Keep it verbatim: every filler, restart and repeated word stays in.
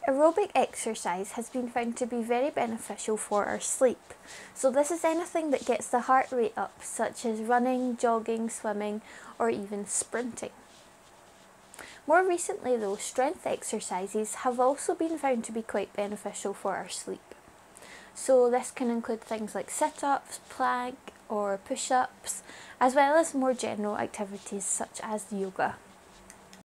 Aerobic exercise has been found to be very beneficial for our sleep. So this is anything that gets the heart rate up, such as running, jogging, swimming, or even sprinting. More recently though, strength exercises have also been found to be quite beneficial for our sleep. So this can include things like sit-ups, plank or push-ups, as well as more general activities such as yoga.